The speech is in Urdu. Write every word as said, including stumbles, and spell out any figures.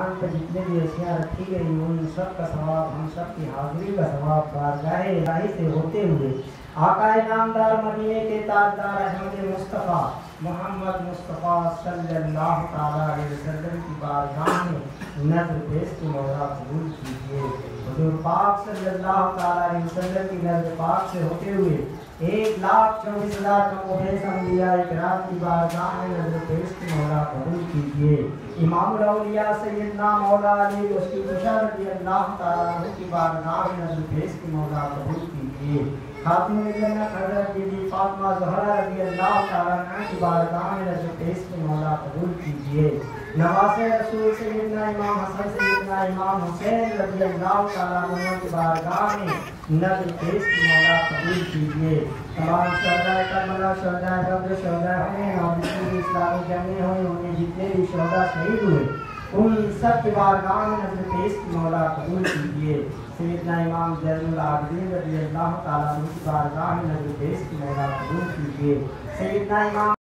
میدان پر جتنے بھی اشیاء رکھی گئی ان سب کا ثواب ہم سب کی حاضری کا ثواب بارگاہ الہی سے ہوتے ہوئے آقا نامدار مدینے کے تاجدار احمد مصطفیٰ محمد مصطفیٰ صلی اللہ تعالیٰ علیہ وسلم کی بارگاہ میں نظر پیش کی مولا قبول کیجیے۔ حضور پاک صلی اللہ تعالیٰ علیہ وسلم کی نظر پاک سے ہوتے ہوئے ایک لاکھ چوبیس ہزار کم بیش انبیاء اکرام کی بارگاہ میں نظر پیش کی مولا قبول کیجیے۔ امام الاولیاء سیدنا مولا علی مشکل رضی اللہ تعالیٰ عنہ کی بارگاہ میں نظر پیش کی مولا قبول کیجیے۔ خاتون جنت حضرت بی بی فاطمہ زہرا رضی اللہ تعالیٰ عنہ کی بارگاہ میں نظر پیش کی مولا قبول کیجیے۔ نواز رسول سیدنا امام حسن سیدنا امام حسین رضی اللہ تعالیٰ عنہ کی بارگاہ میں نظر پیش کی مولا قبول کیجیے۔ تمام شہداء کربلا، شہداء بدر، شہداء حنین اور جتنے بھی اسلامی جنگیں ہوئی ان میں جتنے بھی شہداء شہید ہوئے ان سب کی بارگاہ میں نظر پیش کی مولا قبول کیجیے۔ سیدنا امام زین العابدین رضی اللہ تعالیٰ عنہ کی بارگاہ میں نظر پیش کی مولا قبول کیجیے۔ سیدنا امام